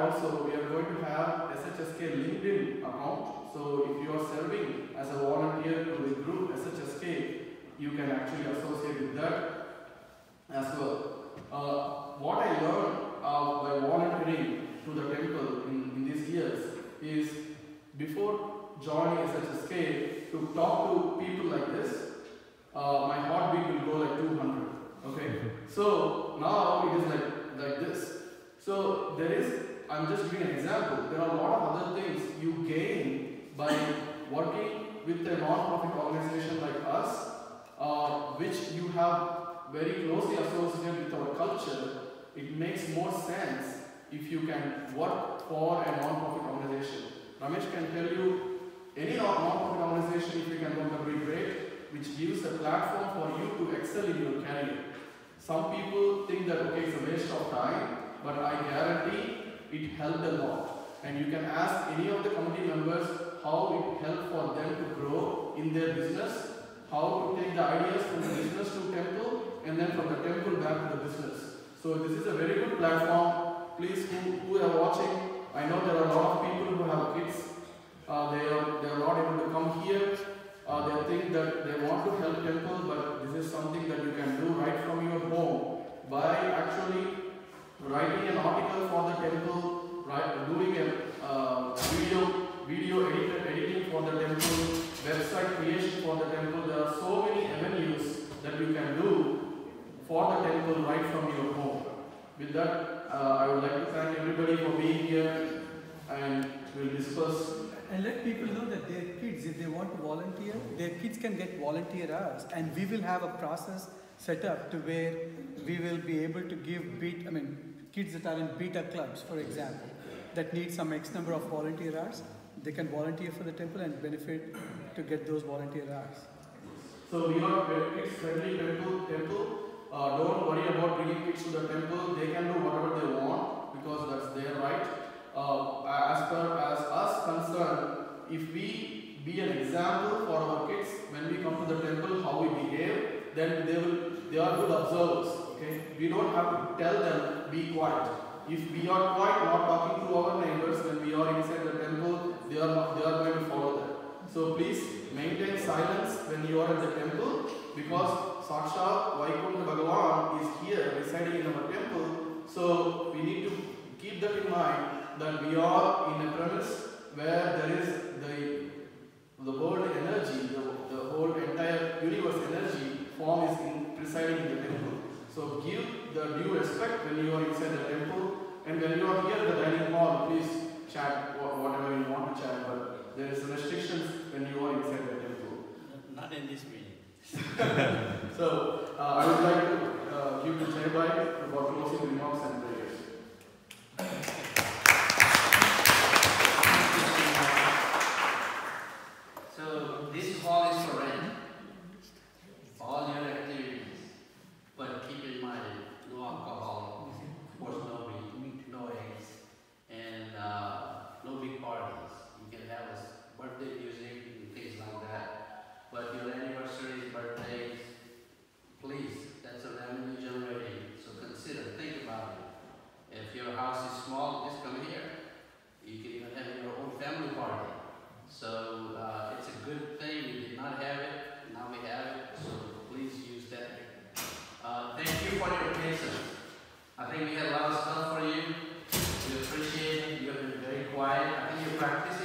also we are going to have SHSK LinkedIn account. So if you are serving as a volunteer to the group SHSK, you can actually associate with that as well. What I learned by volunteering to the temple in these years is, before joining SHSK, to talk to people like this, my heartbeat will go like 200. Okay, so now it is like this. So there is, I'm just giving an example. There are a lot of other things you gain by working with a non-profit organization like us, which you have very closely associated with our culture. It makes more sense if you can work for a non-profit organization. Ramesh can tell you any non-profit organization, if you can work, will be great, which gives a platform for you to excel in your career. Some people think that, okay, it's a waste of time, but I guarantee it helped a lot. And you can ask any of the committee members how it helped for them to grow in their business, how to take the ideas from the business to temple, and then from the temple back to the business. So this is a very good platform. Please, who are watching, I know there are a lot of people who have kids. They are not able to come here. They think that they want to help temple, but this is something that you can do right from your home by actually writing an article for the temple, doing a video editing for the temple, website creation for the temple. There are so many avenues that you can do for the temple right from your home. With that, I would like to thank everybody for being here, and we'll discuss. And let people know that their kids, if they want to volunteer, their kids can get volunteer hours, and we will have a process set up to where we will be able to give kids that are in beta clubs, for example, that need some X number of volunteer hours, they can volunteer for the temple and benefit to get those volunteer hours. So we are a kids-friendly temple. Don't worry about bringing kids to the temple. They can do whatever they want because that's their right. As far as us concerned, if we be an example for our kids when we come to the temple, how we behave, then they are good observers. Okay, we don't have to tell them be quiet. If we are quiet, not talking to our neighbors when we are inside the temple, they are going to follow that. So please maintain silence when you are in the temple, because Sakshat Vaikuntha Bhagavan is here residing in our temple. So we need to keep that in mind, that we are in a premise where there is the world energy, the whole entire universe energy form is presiding in the temple. So give the due respect when you are inside the temple, and when you are here in the dining hall, please chat whatever you want to chat, but there is restrictions when you are inside the temple. Not in this meeting. So I would like to give to Jaibai for closing remarks and prayers. So this hall is for rent. All your activities, but keep in mind, no alcohol, of course no weed, no eggs, and no big parties. You can have a birthday music and things like that, but your anniversaries, birthdays, please, that's a revenue generating, so consider, think about it. If your house is small, just come here. You can even have your own family party. So it's a good thing. We did not have it, now we have it, so please use that. Thank you for your patience. I think we had a lot of stuff for you. We appreciate it. You have been very quiet. I think you practiced